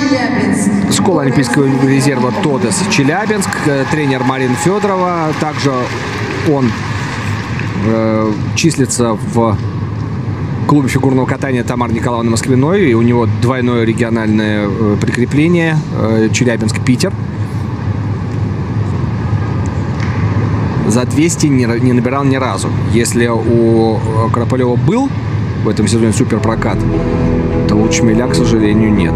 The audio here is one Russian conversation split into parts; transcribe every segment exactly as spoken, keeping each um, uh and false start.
Школа Олимпийского резерва Тодес Челябинск, тренер Марина Федорова. Также он э, числится в клубе фигурного катания Тамары Николаевны Москвиной. И у него двойное региональное э, прикрепление э, Челябинск-Питер. За двести не, не набирал ни разу. Если у Кропылева был в этом сезоне суперпрокат, то у Чмеля, к сожалению, нет.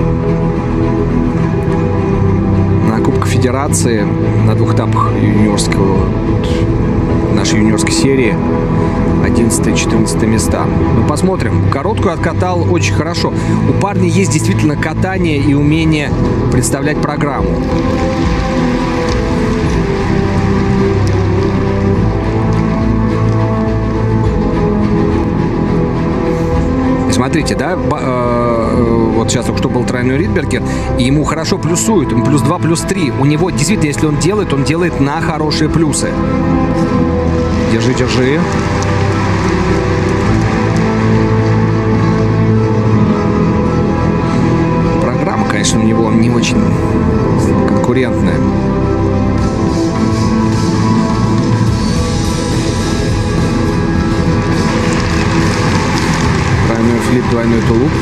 На Кубке Федерации на двух этапах юниорского, нашей юниорской серии одиннадцатое-четырнадцатое места. Ну, посмотрим. Короткую откатал очень хорошо. У парня есть действительно катание и умение представлять программу. Смотрите, да, э, вот сейчас только что был тройной Ридбергер, и ему хорошо плюсуют, ему плюс два, плюс три. У него действительно, если он делает, он делает на хорошие плюсы. Держи, держи. Программа, конечно, у него не очень конкурентная. Флип, двойной тулуп.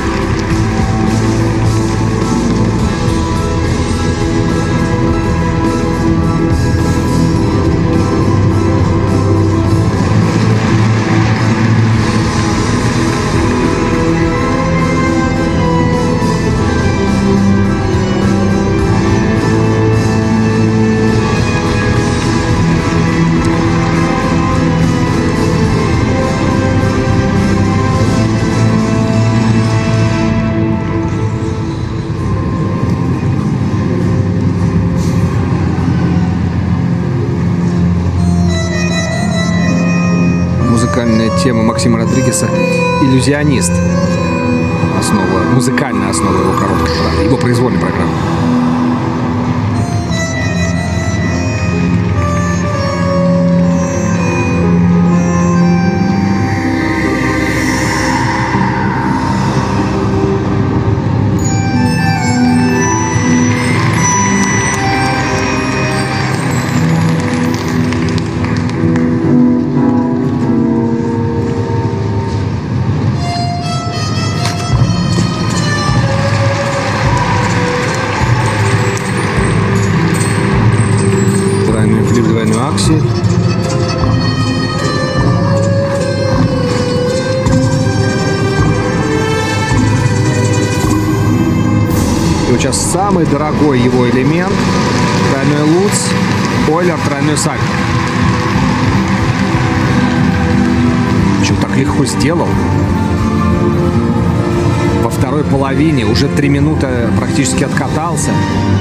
Тема Максима Родригеса «Иллюзионист». Основа, музыкальная основа его короткой программы, его произвольной программы. И вот сейчас самый дорогой его элемент. Тройной Лутц, Ойлер, тройной сальто. Причем так легко сделал. Во второй половине уже три минуты практически откатался.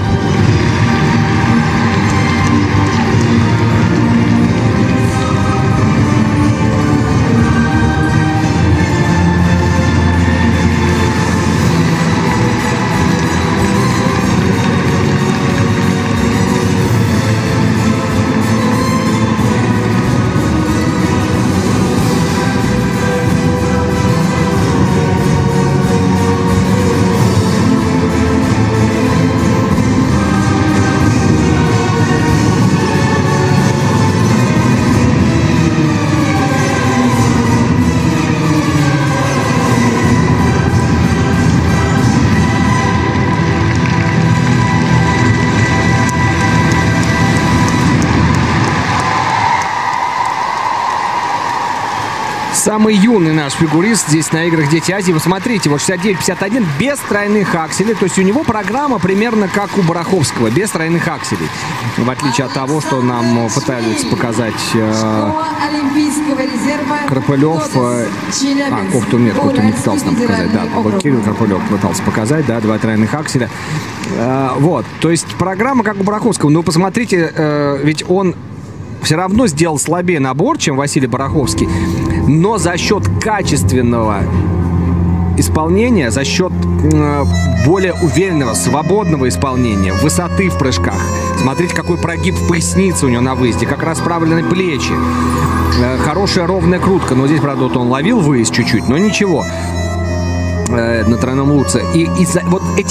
Самый юный наш фигурист здесь на играх «Дети Азии». Вы смотрите, вот шестьдесят девять пятьдесят один без тройных акселей. То есть у него программа примерно как у Бараховского, без тройных акселей. В отличие от того, что нам пытались показать э, Кропылев. Э, а, Коптун нет, Коптун не пытался нам показать. Да, Кирилл Кропылев пытался показать, да, два тройных акселя. Э, вот, то есть программа как у Бараховского. Но посмотрите, э, ведь он все равно сделал слабее набор, чем Василий Бараховский. Но за счет качественного исполнения, за счет э, более уверенного, свободного исполнения, высоты в прыжках. Смотрите, какой прогиб в пояснице у него на выезде, как расправлены плечи. Э, хорошая ровная крутка. Но здесь, правда, вот он ловил выезд чуть-чуть, но ничего. Э, на тройном Лутце. И, и за, вот эти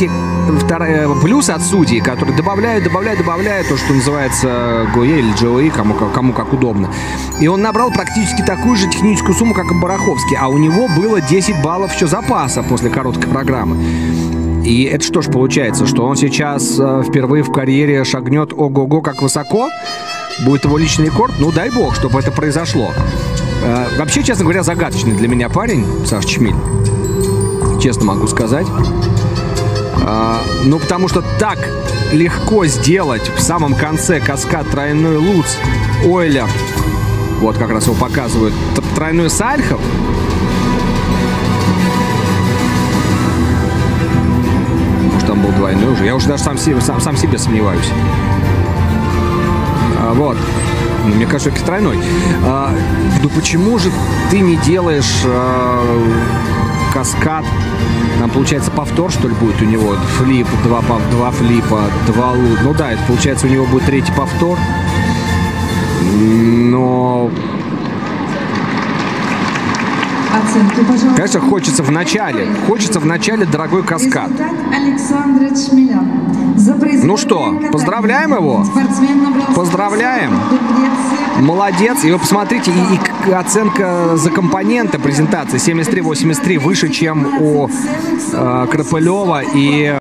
вторая, плюс от судей, которые добавляют, добавляют, добавляют то, что называется ГОЕ или ДЖОИ, кому, кому как удобно. И он набрал практически такую же техническую сумму, как и Бараховский, а у него было десять баллов еще запаса после короткой программы. И это что ж получается, что он сейчас э, впервые в карьере шагнет ого-го как высоко? Будет его личный рекорд? Ну, дай бог, чтобы это произошло. Э, вообще, честно говоря, загадочный для меня парень, Саша Чмиль. Честно могу сказать. Э, ну, потому что так легко сделать в самом конце каскад тройной Луц, Ойлер. Вот как раз его показывают. Тройной Сальхов. Там был двойной уже. Я уже даже сам себе, сам, сам себе сомневаюсь. А, вот. Ну, мне кажется, это тройной. А, ну почему же ты не делаешь а, каскад? Там, получается, повтор, что ли, будет у него? Флип, два, два флипа, два лут. Ну да, это, получается, у него будет третий повтор. Но... Конечно, хочется в начале. Хочется в начале дорогой каскад. Ну что, поздравляем его? Поздравляем. Молодец. И вы посмотрите, и, и оценка за компоненты презентации семьдесят три восемьдесят три выше, чем у э, Крапылева и...